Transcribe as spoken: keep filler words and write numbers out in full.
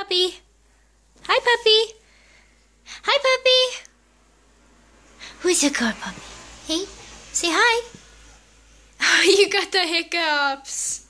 puppy. Hi, puppy. Hi, puppy. Who's a good puppy? Hey, say hi. You got the hiccups.